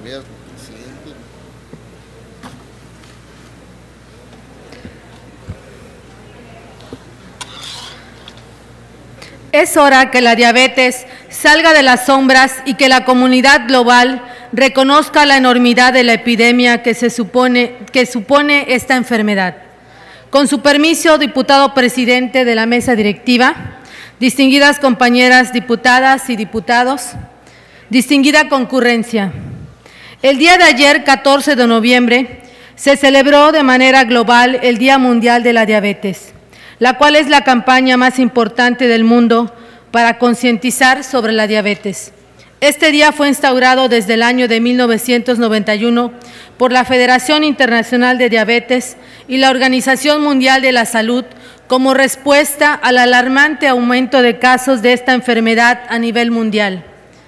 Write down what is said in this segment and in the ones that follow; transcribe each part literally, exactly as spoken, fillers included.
Gobierno, presidente. Es hora que la diabetes salga de las sombras y que la comunidad global reconozca la enormidad de la epidemia que, se supone, que supone esta enfermedad. Con su permiso, diputado presidente de la mesa directiva, distinguidas compañeras diputadas y diputados, distinguida concurrencia. El día de ayer, catorce de noviembre, se celebró de manera global el Día Mundial de la Diabetes, la cual es la campaña más importante del mundo para concientizar sobre la diabetes. Este día fue instaurado desde el año de mil novecientos noventa y uno por la Federación Internacional de Diabetes y la Organización Mundial de la Salud como respuesta al alarmante aumento de casos de esta enfermedad a nivel mundial.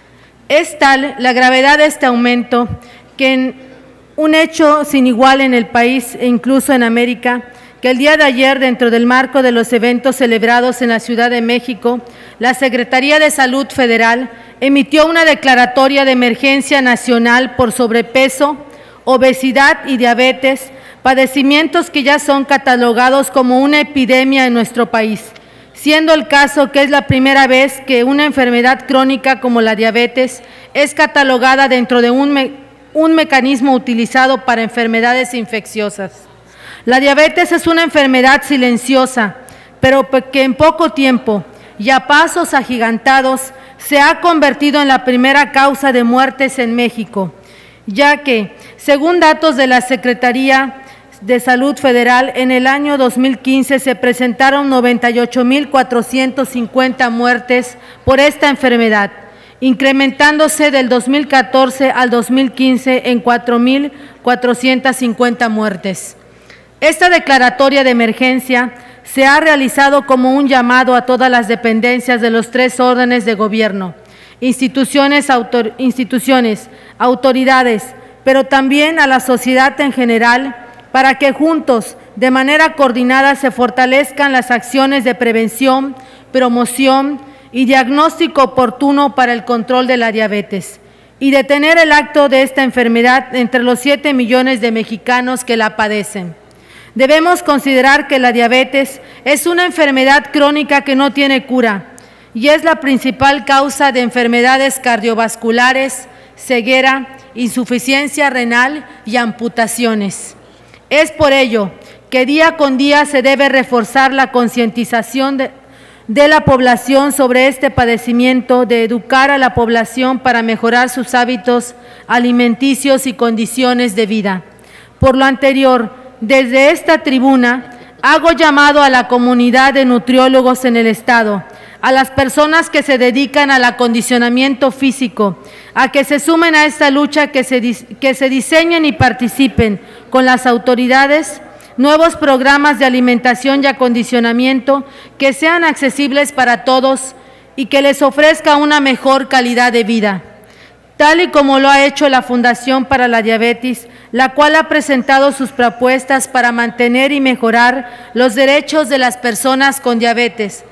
Es tal la gravedad de este aumento que en un hecho sin igual en el país e incluso en América, que el día de ayer, dentro del marco de los eventos celebrados en la Ciudad de México, la Secretaría de Salud Federal emitió una declaratoria de emergencia nacional por sobrepeso, obesidad y diabetes, padecimientos que ya son catalogados como una epidemia en nuestro país, siendo el caso que es la primera vez que una enfermedad crónica como la diabetes es catalogada dentro de un, me un mecanismo utilizado para enfermedades infecciosas. La diabetes es una enfermedad silenciosa, pero que en poco tiempo y a pasos agigantados se ha convertido en la primera causa de muertes en México, ya que, según datos de la Secretaría de Salud Federal, en el año dos mil quince se presentaron noventa y ocho mil cuatrocientas cincuenta muertes por esta enfermedad, incrementándose del dos mil catorce al dos mil quince en cuatro mil cuatrocientas cincuenta muertes. Esta declaratoria de emergencia se ha realizado como un llamado a todas las dependencias de los tres órdenes de gobierno, instituciones, autor, instituciones, autoridades, pero también a la sociedad en general, para que juntos, de manera coordinada, se fortalezcan las acciones de prevención, promoción y diagnóstico oportuno para el control de la diabetes y detener el acto de esta enfermedad entre los siete millones de mexicanos que la padecen. Debemos considerar que la diabetes es una enfermedad crónica que no tiene cura y es la principal causa de enfermedades cardiovasculares, ceguera, insuficiencia renal y amputaciones. Es por ello que día con día se debe reforzar la concientización de, de la población sobre este padecimiento, de educar a la población para mejorar sus hábitos alimenticios y condiciones de vida. Por lo anterior, desde esta tribuna hago llamado a la comunidad de nutriólogos en el Estado, a las personas que se dedican al acondicionamiento físico, a que se sumen a esta lucha, que se, que se diseñen y participen con las autoridades nuevos programas de alimentación y acondicionamiento que sean accesibles para todos y que les ofrezca una mejor calidad de vida, tal y como lo ha hecho la Fundación para la Diabetes, la cual ha presentado sus propuestas para mantener y mejorar los derechos de las personas con diabetes,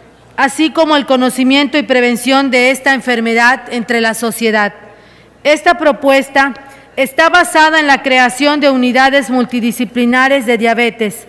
así como el conocimiento y prevención de esta enfermedad entre la sociedad. Esta propuesta está basada en la creación de unidades multidisciplinares de diabetes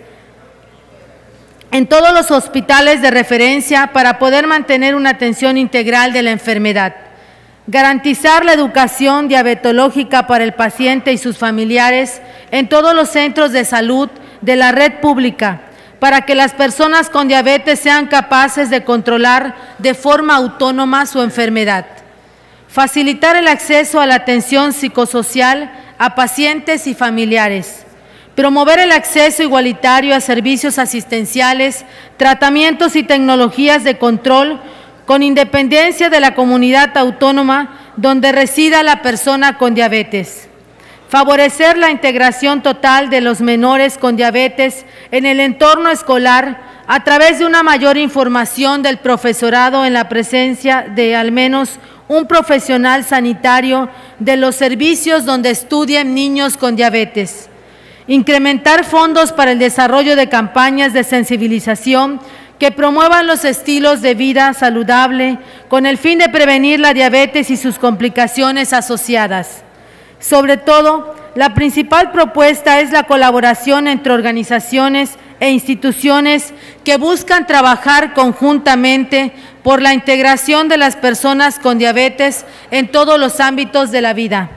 en todos los hospitales de referencia para poder mantener una atención integral de la enfermedad. Garantizar la educación diabetológica para el paciente y sus familiares en todos los centros de salud de la red pública, para que las personas con diabetes sean capaces de controlar de forma autónoma su enfermedad. Facilitar el acceso a la atención psicosocial a pacientes y familiares. Promover el acceso igualitario a servicios asistenciales, tratamientos y tecnologías de control con independencia de la comunidad autónoma donde resida la persona con diabetes. Favorecer la integración total de los menores con diabetes en el entorno escolar a través de una mayor información del profesorado en la presencia de al menos un profesional sanitario de los servicios donde estudien niños con diabetes. Incrementar fondos para el desarrollo de campañas de sensibilización que promuevan los estilos de vida saludable con el fin de prevenir la diabetes y sus complicaciones asociadas. Sobre todo, la principal propuesta es la colaboración entre organizaciones e instituciones que buscan trabajar conjuntamente por la integración de las personas con diabetes en todos los ámbitos de la vida.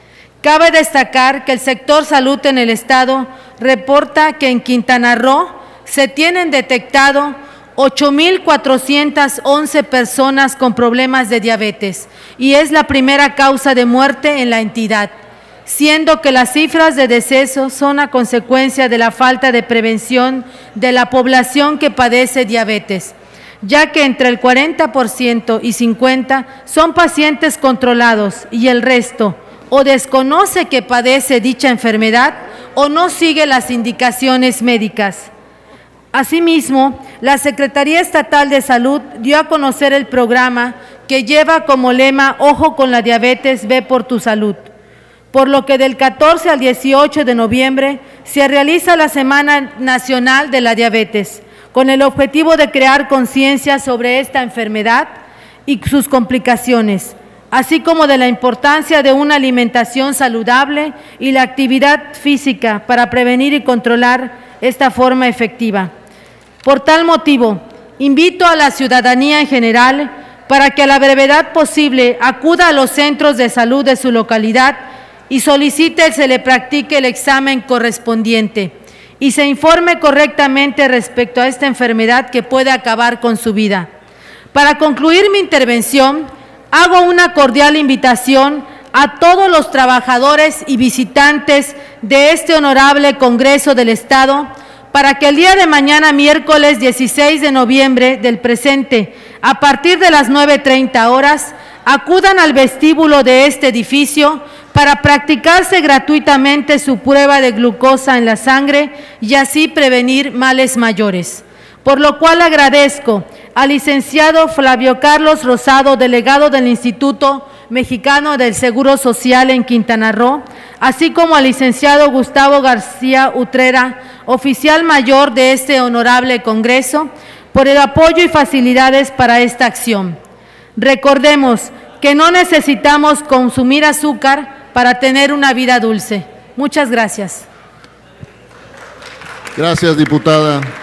Cabe destacar que el sector salud en el Estado reporta que en Quintana Roo se tienen detectado ocho mil cuatrocientas once personas con problemas de diabetes y es la primera causa de muerte en la entidad, siendo que las cifras de decesos son a consecuencia de la falta de prevención de la población que padece diabetes, ya que entre el cuarenta por ciento y cincuenta por ciento son pacientes controlados y el resto o desconoce que padece dicha enfermedad o no sigue las indicaciones médicas. Asimismo, la Secretaría Estatal de Salud dio a conocer el programa que lleva como lema "Ojo con la diabetes, ve por tu salud", por lo que del catorce al dieciocho de noviembre se realiza la Semana Nacional de la Diabetes, con el objetivo de crear conciencia sobre esta enfermedad y sus complicaciones, así como de la importancia de una alimentación saludable y la actividad física para prevenir y controlar esta forma efectiva. Por tal motivo, invito a la ciudadanía en general para que a la brevedad posible acuda a los centros de salud de su localidad y solicite se le practique el examen correspondiente y se informe correctamente respecto a esta enfermedad que puede acabar con su vida. Para concluir mi intervención, hago una cordial invitación a todos los trabajadores y visitantes de este honorable Congreso del Estado para que el día de mañana, miércoles dieciséis de noviembre del presente, a partir de las nueve treinta horas, acudan al vestíbulo de este edificio para practicarse gratuitamente su prueba de glucosa en la sangre y así prevenir males mayores. Por lo cual agradezco al licenciado Flavio Carlos Rosado, delegado del Instituto Mexicano del Seguro Social en Quintana Roo, así como al licenciado Gustavo García Utrera, oficial mayor de este honorable Congreso, por el apoyo y facilidades para esta acción. Recordemos que no necesitamos consumir azúcar para tener una vida dulce. Muchas gracias. Gracias, diputada.